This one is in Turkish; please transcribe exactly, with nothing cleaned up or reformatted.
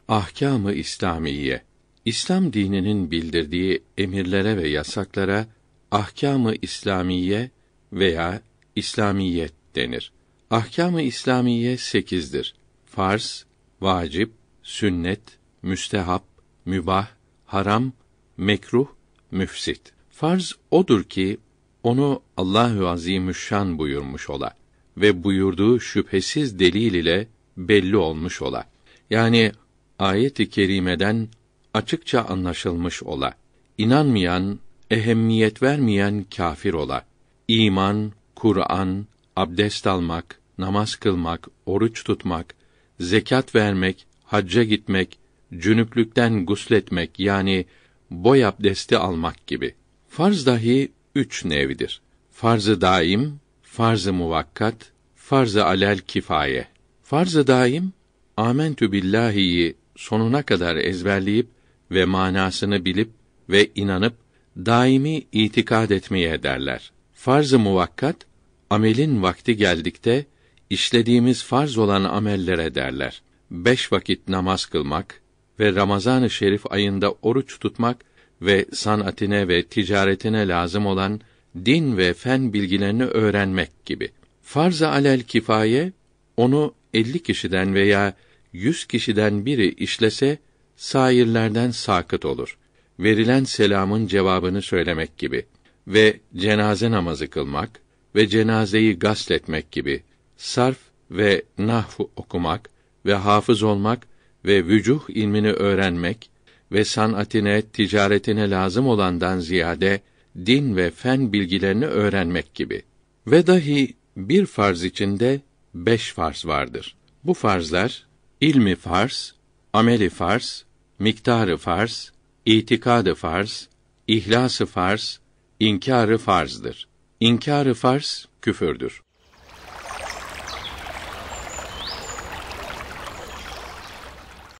Ahkâm-ı İslamiye. İslam dininin bildirdiği emirlere ve yasaklara ahkâm-ı İslamiye veya İslamiyet denir. Ahkâm-ı İslamiye sekizdir. Farz, vacip, sünnet, müstehap, mübah, haram, mekruh, müfsit. Farz odur ki onu Allahü Azimüşşan buyurmuş ola ve buyurduğu şüphesiz delil ile belli olmuş ola. Yani ayet-i kerimeden açıkça anlaşılmış ola. İnanmayan, ehemmiyet vermeyen kâfir ola. İman, Kur'an, abdest almak, namaz kılmak, oruç tutmak, zekat vermek, hacca gitmek, cünüplükten gusletmek yani boy abdesti almak gibi. Farz dahi üç nevdir. Farz-ı daim, farz-ı muvakkat, farz-ı alel kifaye. Farz-ı daim, âmentü billahi'yi sonuna kadar ezberleyip ve manasını bilip ve inanıp daimi itikad etmeye derler. Farz-ı muvakkat, amelin vakti geldikte işlediğimiz farz olan amellere derler. Beş vakit namaz kılmak ve Ramazan-ı Şerif ayında oruç tutmak ve sanatine ve ticaretine lazım olan din ve fen bilgilerini öğrenmek gibi. Farz-ı alel kifaye, onu elli kişiden veya yüz kişiden biri işlese, sairlerden sakıt olur. Verilen selamın cevabını söylemek gibi ve cenaze namazı kılmak ve cenazeyi gasletmek gibi, sarf ve nahv okumak ve hafız olmak ve vücuh ilmini öğrenmek ve sanatine, ticaretine lazım olandan ziyade din ve fen bilgilerini öğrenmek gibi. Ve dahi bir farz içinde beş farz vardır. Bu farzlar ilmi farz, ameli farz, miktarı farz, itikadı farz, ihlas-ı farz, inkârı farzdır. İnkârı farz küfürdür.